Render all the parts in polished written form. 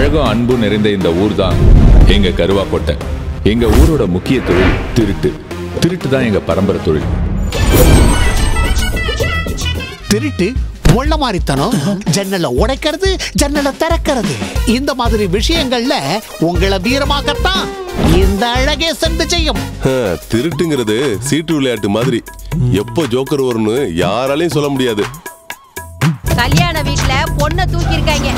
அழகும் அன்பும் நிறைந்த இந்த ஊர் தான் எங்க கருவாக்கோட்டை. எங்க ஊரோட முக்கிய தொழில் திருட்டு. திருட்டு தான் எங்க பரம்பரை தொழில். திருட்டு, முள்ள மாறித்தனம், ஜன்னலை உடைக்கிறது, ஜன்னலை திறக்கிறது, இந்த மாதிரி விஷயங்கள்ல உங்களை வீரமாகத்தான் இந்த அழகே சென்று செய்யும். திருட்டுங்கிறது சீட்டு விளையாட்டு மாதிரி. எப்போ ஜோக்கர் வரும்னு யாராலையும் சொல்ல முடியாது. கல்யாண வீட்டுல பொண்ணை தூக்கி இருக்காங்க.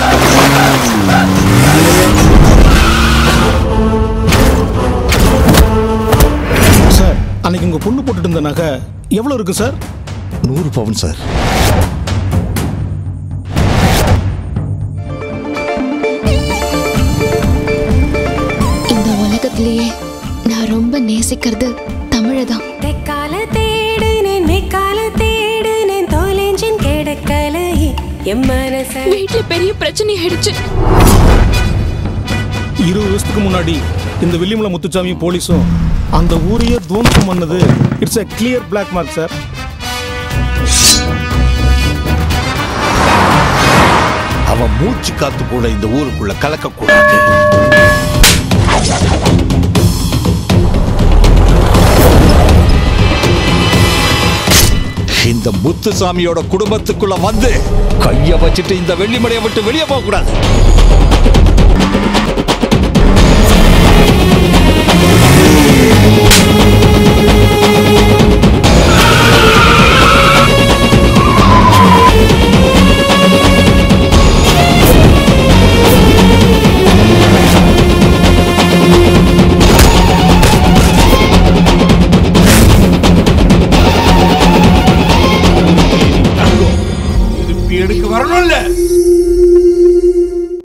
சார், அன்னைக்கு உங்க பொண்ணு போட்டுட்டு இருந்த நகை எவ்வளவு இருக்கு சார்? 100 பவுன் சார். இந்த உலகத்திலேயே நான் ரொம்ப நேசிக்கிறது தமிழதான். வீட்டுல பெரிய பிரச்சனை ஆயிடுச்சு. 20 வருஷத்துக்கு முன்னாடி இந்த வில்லிமலை முத்துச்சாமியும் போலீஸும் அந்த ஊரையே துவம்சம் பண்ணது it's a clear black mark sir. அவன் மூச்சு காத்து கூட இந்த ஊருக்குள்ள கலக்கக்கூடாது. இந்த முத்துசாமியோட குடும்பத்துக்குள்ள வந்து கைய வச்சுட்டு இந்த வெள்ளிமலையை விட்டு வெளியே போக கூடாது.